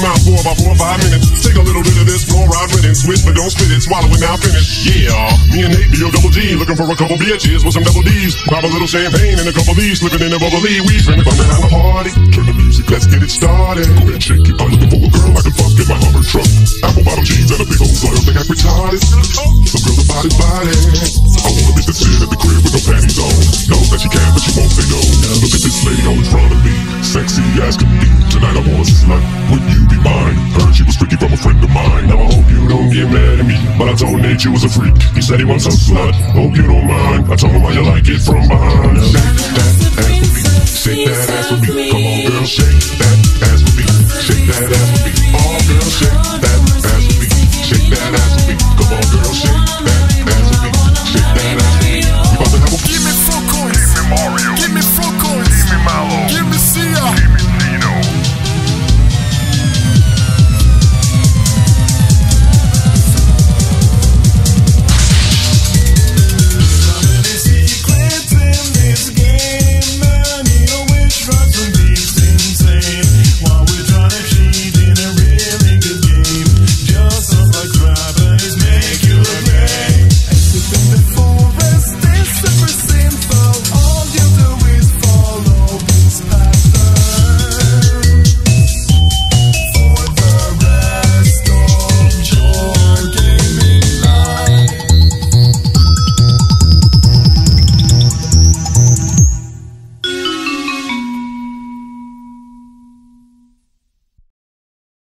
mouth for about 4 or 5 minutes. Take a little bit of this fluoride riddance. Switch but don't spit it, swallow it now finish. Yeah, me and Nate, B-O-double-G, looking for a couple bitches with some double D's. Pop a little champagne and a couple D's, slipping in a bubbly. We finna come down the party. Turn the music, let's get it started. Go ahead, shake it. I'm looking for a girl I can fuck in my Hummer truck. Apple bottom jeans and a big old slut. Think I'm retarded. Some girls are body's body. I want a bitch to sit at the crib with no panties on. Knows that she can, but she won't say no. Look at this lady all in front of me. Sexy as can be. Tonight I want a slut. Would you be mine? Heard she was freaky from a friend of mine. Now I hope you don't get mad at me, but I told Nate you was a freak. He said he wants a slut. Hope you don't mind. I told him how you like it from behind. Shake that ass with me. Shake that ass with me. Come on, girl, shake